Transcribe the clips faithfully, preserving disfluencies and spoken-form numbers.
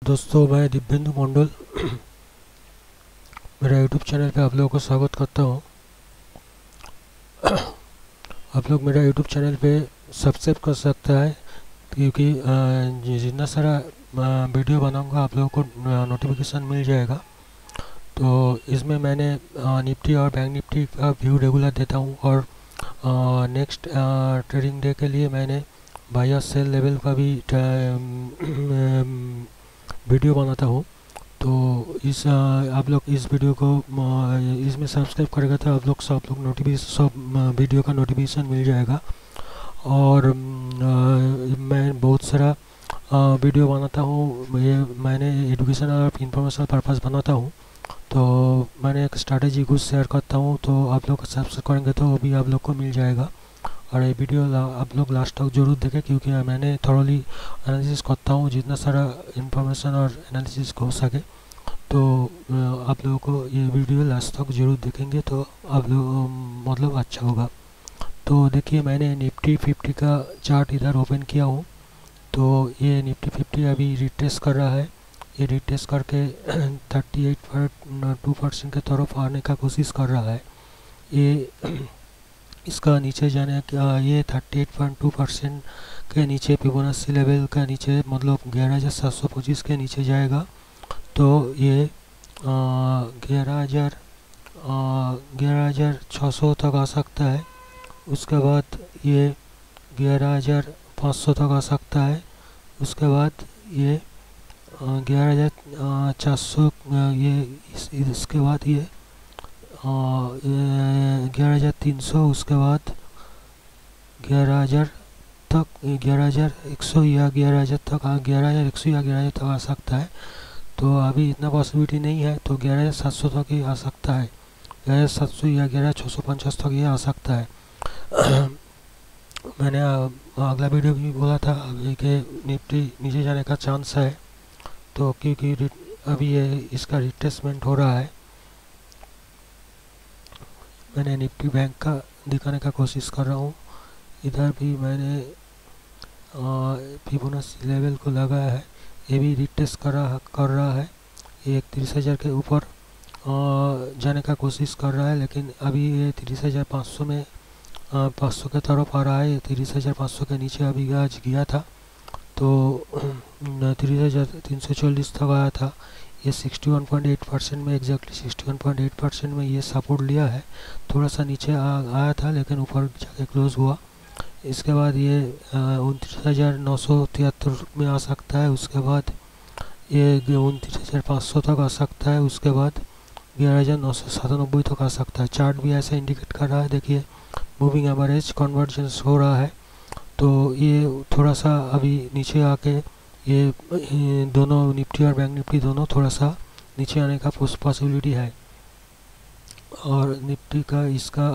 दोस्तों, मैं दिव्येंदु मंडल मेरा यूट्यूब चैनल पे आप लोगों को स्वागत करता हूँ। आप लोग मेरा यूट्यूब चैनल पे सब्सक्राइब कर सकता है, क्योंकि अ, जितना सारा अ, वीडियो बनाऊंगा आप लोगों को नोटिफिकेशन मिल जाएगा। तो इसमें मैंने अ, निफ्टी और बैंक निफ्टी का व्यू रेगुलर देता हूँ, और नेक्स्ट ट्रेडिंग डे के लिए मैंने बाय और सेल लेवल का भी वीडियो बनाता हूँ। तो इस आ, आप लोग इस वीडियो को आ, इसमें सब्सक्राइब करेगा तो आप लोग सब लोग नोटिफिकेशन सब वीडियो का नोटिफिकेशन मिल जाएगा। और आ, मैं बहुत सारा आ, वीडियो बनाता हूँ। ये मैंने एजुकेशन और इंफॉर्मेशन पर्पस बनाता हूँ। तो मैंने एक स्ट्रैटेजी कुछ शेयर करता हूँ, तो आप लोग सब्सक्राइब करेंगे तो वो भी आप लोग को मिल जाएगा। और ये वीडियो आप लोग लास्ट तक जरूर देखें, क्योंकि मैंने थॉरोली एनालिसिस करता हूँ जितना सारा इंफॉर्मेशन और एनालिसिस हो सके। तो आप लोगों को ये वीडियो लास्ट तक जरूर देखेंगे तो आप लोग मतलब अच्छा होगा। तो देखिए, मैंने निफ्टी फिफ्टी का चार्ट इधर ओपन किया हूँ। तो ये निफ्टी फिफ्टी अभी रिट्रेस कर रहा है। ये रिट्रेस करके thirty eight point two percent के तरफ आने का कोशिश कर रहा है। ये इसका नीचे जाने का ये thirty eight point two percent के नीचे फिबोनाची लेवल का नीचे मतलब ग्यारह हज़ार सात सौ पच्चीस के नीचे जाएगा। तो ये ग्यारह हज़ार ग्यारह हज़ार छः सौ तक आ सकता है। उसके बाद ये ग्यारह हज़ार पाँच सौ तक आ सकता है। उसके बाद ये ग्यारह हज़ार चार सौ ये इस, इसके बाद ये ग्यारह हज़ार तीन सौ, उसके बाद ग्यारह हज़ार तक ग्यारह हज़ार एक सौ या ग्यारह हज़ार तक ग्यारह हज़ार एक सौ या ग्यारह हज़ार तक आ सकता है। तो अभी इतना पॉसिबिलिटी नहीं है, तो ग्यारह हज़ार सात सौ तक ही आ सकता है। ग्यारह हज़ार सात सौ या ग्यारह हज़ार छः सौ पचास तक ये आ सकता है। मैंने अगला वीडियो भी बोला था अभी कि निफ्टी नीचे जाने का चांस है, तो क्योंकि अभी ये इसका रिट्रेसमेंट हो रहा है। मैंने निफ्टी बैंक का दिखाने का कोशिश कर रहा हूँ। इधर भी मैंने फिबोनाची लेवल को लगाया है। ये भी रिट्रेस कर रहा कर रहा है। ये इकतीस हज़ार के ऊपर जाने का कोशिश कर रहा है, लेकिन अभी ये तीस हज़ार पाँच सौ में पाँच सौ के तरफ आ रहा है। तीस हज़ार पाँच सौ के नीचे अभी आज गया था, तो तीस हज़ार तीन सौ चालीस तक आया था। ये इकसठ पॉइंट आठ परसेंट में एग्जैक्टली इकसठ पॉइंट आठ परसेंट में ये सपोर्ट लिया है। थोड़ा सा नीचे आ, आया था, लेकिन ऊपर जाके क्लोज हुआ। इसके बाद ये उनतीस हज़ार नौ सौ तिहत्तर में आ सकता है। उसके बाद ये उनतीस हज़ार पाँच सौ तक आ सकता है। उसके बाद ग्यारह हज़ार नौ सौ सतानबे तक आ सकता है। चार्ट भी ऐसा इंडिकेट कर रहा है। देखिए, मूविंग एवरेज कन्वर्जेंस हो रहा है। तो ये थोड़ा सा अभी नीचे आके ये दोनों निफ्टी और बैंक निफ्टी दोनों थोड़ा सा नीचे आने का पॉसिबिलिटी है। और निफ्टी का इसका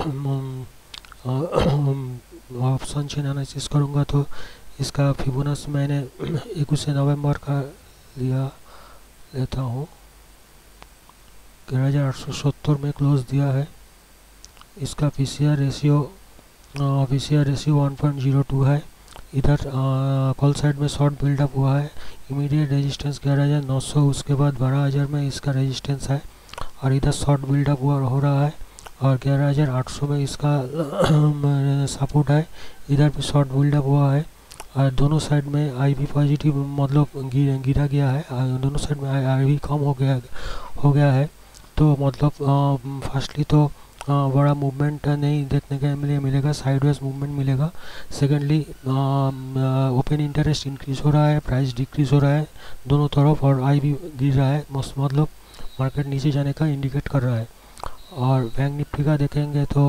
ऑप्शन चेन एनालिसिस करूँगा तो इसका फिबोनाची मैंने इक्कीस नवंबर का लिया लेता हूँ। ग्यारह हज़ार आठ सौ सत्तर में क्लोज दिया है। इसका P C R ratio P C R ratio one point zero two है। इधर कॉल साइड में शॉर्ट बिल्डअप हुआ है। इमीडिएट रेजिस्टेंस ग्यारह हज़ार नौ सौ, उसके बाद बारह हज़ार में इसका रेजिस्टेंस है। और इधर शॉर्ट बिल्डअप हुआ हो रहा है, और ग्यारह हज़ार आठ सौ में इसका सपोर्ट है। इधर भी शॉर्ट बिल्डअप हुआ है, और दोनों साइड में आई भी पॉजिटिव मतलब गिर, गिरा गया है। दोनों साइड में आई भी कम हो गया हो गया है। तो मतलब फर्स्टली तो आ, बड़ा मूवमेंट नहीं देखने के लिए मिलेगा, साइडवेज मूवमेंट मिलेगा। सेकेंडली ओपन इंटरेस्ट इंक्रीज हो रहा है, प्राइस डिक्रीज हो रहा है दोनों तरफ, और आई भी गिर रहा है। मतलब मार्केट नीचे जाने का इंडिकेट कर रहा है। और बैंक निफ्टी का देखेंगे तो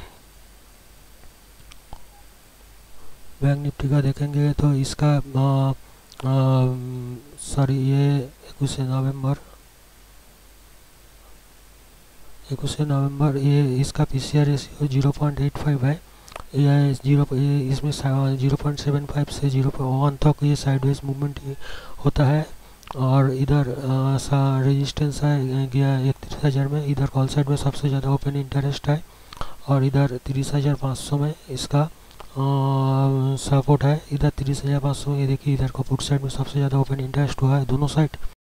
बैंक निफ्टी का देखेंगे तो इसका सॉरी ये इक्कीस नवंबर इक्कीस नवंबर ये इसका P C R ratio zero point eight five है। ये जीरो इसमें जीरो पॉइंट सेवन फाइव से जीरो पॉइंट वन तक ये साइडवेज मूवमेंट होता है। और इधर सा रेजिस्टेंस है गया इकतीस हज़ार में। इधर कॉल साइड में सबसे ज़्यादा ओपन इंटरेस्ट है, और इधर तीस हज़ार पाँच सौ में इसका सपोर्ट है। इधर तीस हज़ार पाँच सौ, ये देखिए इधर को पुट साइड में सबसे ज़्यादा ओपन इंटरेस्ट हुआ है दोनों साइड।